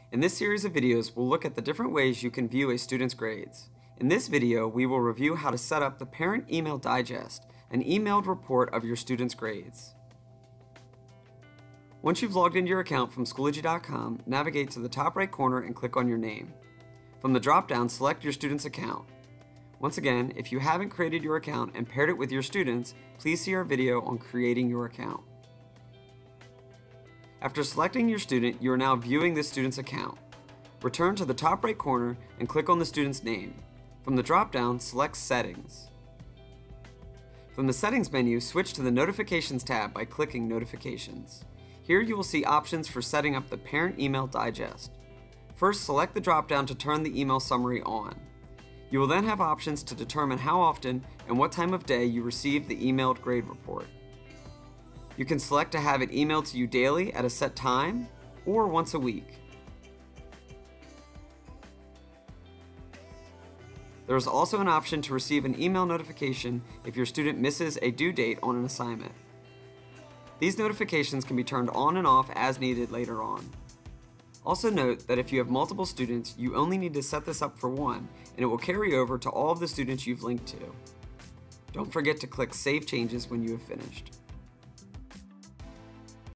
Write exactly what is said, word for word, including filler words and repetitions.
In this series of videos, we'll look at the different ways you can view a student's grades. In this video, we will review how to set up the Parent Email Digest, an emailed report of your student's grades. Once you've logged into your account from Schoology dot com, navigate to the top right corner and click on your name. From the drop-down, select your student's account. Once again, if you haven't created your account and paired it with your students, please see our video on creating your account. After selecting your student, you are now viewing this student's account. Return to the top right corner and click on the student's name. From the drop-down, select Settings. From the Settings menu, switch to the Notifications tab by clicking Notifications. Here you will see options for setting up the Parent Email Digest. First, select the drop-down to turn the email summary on. You will then have options to determine how often and what time of day you receive the emailed grade report. You can select to have it emailed to you daily at a set time or once a week. There is also an option to receive an email notification if your student misses a due date on an assignment. These notifications can be turned on and off as needed later on. Also note that if you have multiple students, you only need to set this up for one, and it will carry over to all of the students you've linked to. Don't forget to click Save Changes when you have finished.